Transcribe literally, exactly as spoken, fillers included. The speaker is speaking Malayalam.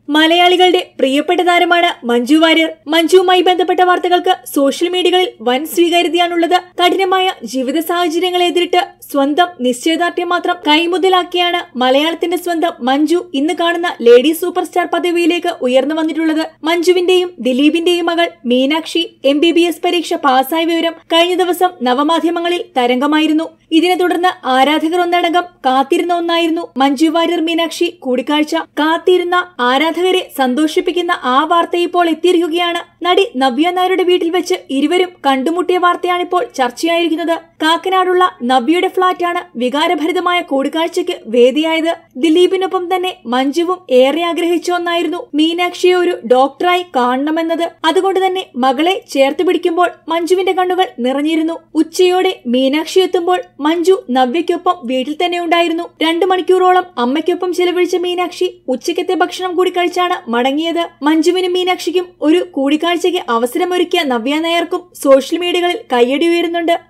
മലയാളികളുടെ പ്രിയപ്പെട്ട താരമാണ് മഞ്ജു വാര്യർ. മഞ്ജുവുമായി ബന്ധപ്പെട്ട വാർത്തകൾക്ക് സോഷ്യൽ മീഡിയകളിൽ വൻ സ്വീകാര്യതയാണുള്ളത്. കഠിനമായ ജീവിത സാഹചര്യങ്ങളെ എതിരിട്ട് സ്വന്തം നിശ്ചയദാർഢ്യം മാത്രം കൈമുതലാക്കിയാണ് മലയാളത്തിന്റെ സ്വന്തം മഞ്ജു ഇന്ന് കാണുന്ന ലേഡി സൂപ്പർ സ്റ്റാർ പദവിയിലേക്ക് ഉയർന്നു വന്നിട്ടുള്ളത്. മഞ്ജുവിന്റെയും ദിലീപിന്റെയും മകൾ Meenakshi M B B S പരീക്ഷ പാസ്സായ വിവരം കഴിഞ്ഞ ദിവസം നവമാധ്യമങ്ങളിൽ തരംഗമായിരുന്നു. ഇതിനെ തുടർന്ന് ആരാധകർ ഒന്നടങ്കം കാത്തിരുന്ന ഒന്നായിരുന്നു മഞ്ജു വാര്യർ മീനാക്ഷി കൂടിക്കാഴ്ച. കാത്തിരുന്ന ആരാധകരെ സന്തോഷിപ്പിക്കുന്ന ആ വാർത്ത ഇപ്പോൾ എത്തിയിരിക്കുകയാണ്. നടി നവ്യ നായരുടെ വീട്ടിൽ വെച്ച് ഇരുവരും കണ്ടുമുട്ടിയ വാർത്തയാണിപ്പോൾ ചർച്ചയായിരിക്കുന്നത്. കാക്കനാടുള്ള നവ്യയുടെ ഫ്ളാറ്റാണ് വികാരഭരിതമായ കൂടിക്കാഴ്ചയ്ക്ക് വേദിയായത്. ദിലീപിനൊപ്പം തന്നെ മഞ്ജുവും ഏറെ ആഗ്രഹിച്ച ഒന്നായിരുന്നു മീനാക്ഷിയെ ഒരു ഡോക്ടറായി കാണണമെന്നത്. അതുകൊണ്ട് തന്നെ മകളെ ചേർത്ത് പിടിക്കുമ്പോൾ മഞ്ജുവിന്റെ കണ്ണുകൾ നിറഞ്ഞിരുന്നു. ഉച്ചയോടെ മീനാക്ഷി എത്തുമ്പോൾ മഞ്ജു നവ്യയ്ക്കൊപ്പം വീട്ടിൽ തന്നെ ഉണ്ടായിരുന്നു. രണ്ടു മണിക്കൂറോളം അമ്മയ്ക്കൊപ്പം ചിലവഴിച്ച മീനാക്ഷി ഉച്ചയ്ക്കത്തെ ഭക്ഷണം കൂടി കഴിച്ചാണ് മടങ്ങിയത്. മഞ്ജുവിനും മീനാക്ഷിക്കും ഒരു കൂടിക്കാഴ്ചയ്ക്ക് അവസരമൊരുക്കിയ നവ്യ നായർക്കും സോഷ്യൽ മീഡിയകളിൽ കയ്യടി ഉയരുന്നുണ്ട്.